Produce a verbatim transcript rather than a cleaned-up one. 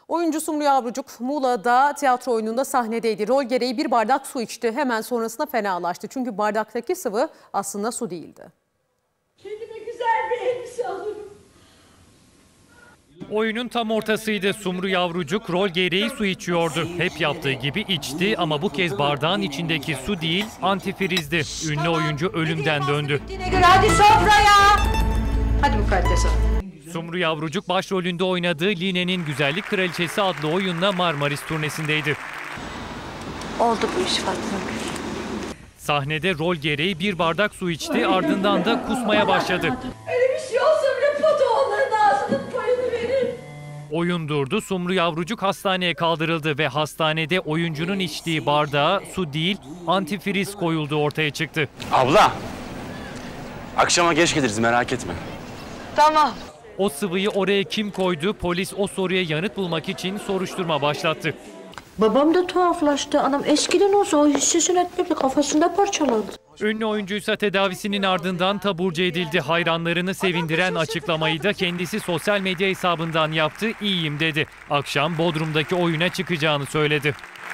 Oyuncu Sumru Yavrucuk Muğla'da tiyatro oyununda sahnedeydi. Rol gereği bir bardak su içti. Hemen sonrasında fenalaştı. Çünkü bardaktaki sıvı aslında su değildi. Kendime güzel bir elbise alırım. Oyunun tam ortasıydı. Sumru Yavrucuk rol gereği su içiyordu. Hep yaptığı gibi içti ama bu kez bardağın içindeki su değil, antifrizdi. Ünlü oyuncu ölümden döndü. Hadi sofraya. Hadi mukaddes hanım. Sumru Yavrucuk başrolünde oynadığı Line'nin Güzellik Kraliçesi adlı oyunla Marmaris turnesindeydi. Oldu bu iş Fatma. Sahnede rol gereği bir bardak su içti, ardından da kusmaya başladı. Öyle bir şey olsa bile Foto onların ağzının payını verir. Oyun durdu, Sumru Yavrucuk hastaneye kaldırıldı ve hastanede oyuncunun içtiği bardağa su değil, antifriz koyulduğu ortaya çıktı. Abla, akşama geç geliriz, merak etme. Tamam. O sıvıyı oraya kim koydu? Polis o soruya yanıt bulmak için soruşturma başlattı. Babam da tuhaflaştı. Anam eskiden olsa o hissesini etmedi, kafasında parçalandı. Ünlü oyuncuysa tedavisinin ardından taburcu edildi. Hayranlarını sevindiren açıklamayı da kendisi sosyal medya hesabından yaptı. İyiyim dedi. Akşam Bodrum'daki oyuna çıkacağını söyledi.